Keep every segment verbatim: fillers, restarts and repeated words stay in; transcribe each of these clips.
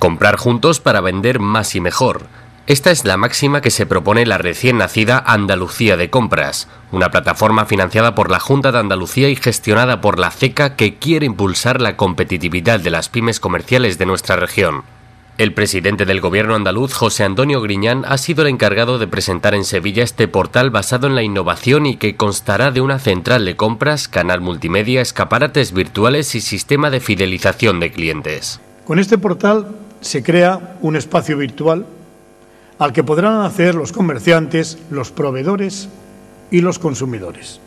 Comprar juntos para vender más y mejor. Esta es la máxima que se propone la recién nacida Andalucía de Compras, una plataforma financiada por la Junta de Andalucía y gestionada por la CECA que quiere impulsar la competitividad de las pymes comerciales de nuestra región. El presidente del gobierno andaluz, José Antonio Griñán, ha sido el encargado de presentar en Sevilla este portal basado en la innovación y que constará de una central de compras, canal multimedia, escaparates virtuales y sistema de fidelización de clientes. Con este portal se crea un espacio virtual al que podrán acceder los comerciantes, los proveedores y los consumidores.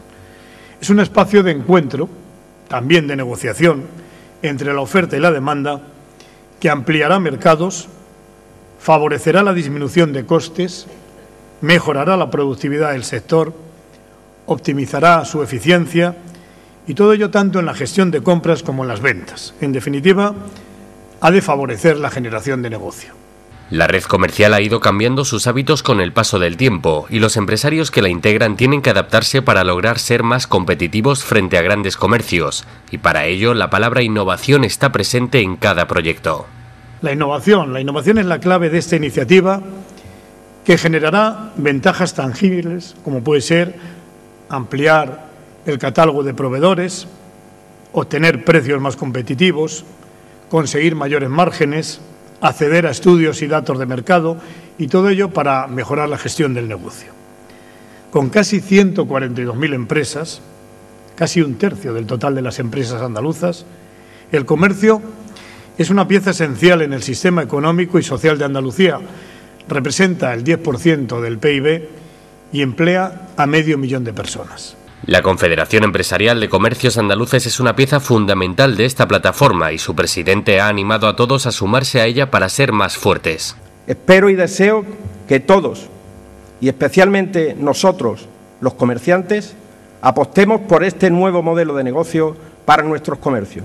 Es un espacio de encuentro, también de negociación, entre la oferta y la demanda, que ampliará mercados, favorecerá la disminución de costes, mejorará la productividad del sector, optimizará su eficiencia y todo ello tanto en la gestión de compras como en las ventas. En definitiva, ha de favorecer la generación de negocio. La red comercial ha ido cambiando sus hábitos con el paso del tiempo y los empresarios que la integran tienen que adaptarse para lograr ser más competitivos frente a grandes comercios y para ello la palabra innovación está presente en cada proyecto. La innovación, la innovación es la clave de esta iniciativa que generará ventajas tangibles como puede ser ampliar el catálogo de proveedores, obtener precios más competitivos, conseguir mayores márgenes, acceder a estudios y datos de mercado y todo ello para mejorar la gestión del negocio. Con casi ciento cuarenta y dos mil empresas, casi un tercio del total de las empresas andaluzas, el comercio es una pieza esencial en el sistema económico y social de Andalucía. Representa el diez por ciento del P I B y emplea a medio millón de personas. La Confederación Empresarial de Comercios Andaluces es una pieza fundamental de esta plataforma y su presidente ha animado a todos a sumarse a ella para ser más fuertes. Espero y deseo que todos, y especialmente nosotros, los comerciantes, apostemos por este nuevo modelo de negocio para nuestros comercios.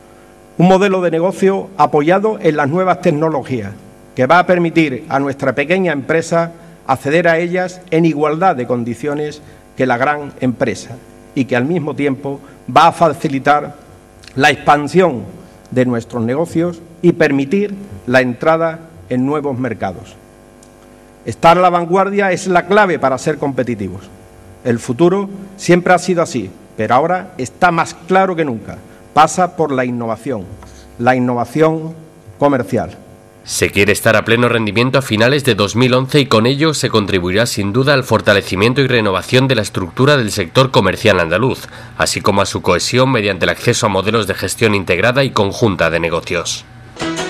Un modelo de negocio apoyado en las nuevas tecnologías, que va a permitir a nuestra pequeña empresa acceder a ellas en igualdad de condiciones que la gran empresa y que al mismo tiempo va a facilitar la expansión de nuestros negocios y permitir la entrada en nuevos mercados. Estar a la vanguardia es la clave para ser competitivos. El futuro siempre ha sido así, pero ahora está más claro que nunca. Pasa por la innovación, la innovación comercial. Se quiere estar a pleno rendimiento a finales de dos mil once y con ello se contribuirá sin duda al fortalecimiento y renovación de la estructura del sector comercial andaluz, así como a su cohesión mediante el acceso a modelos de gestión integrada y conjunta de negocios.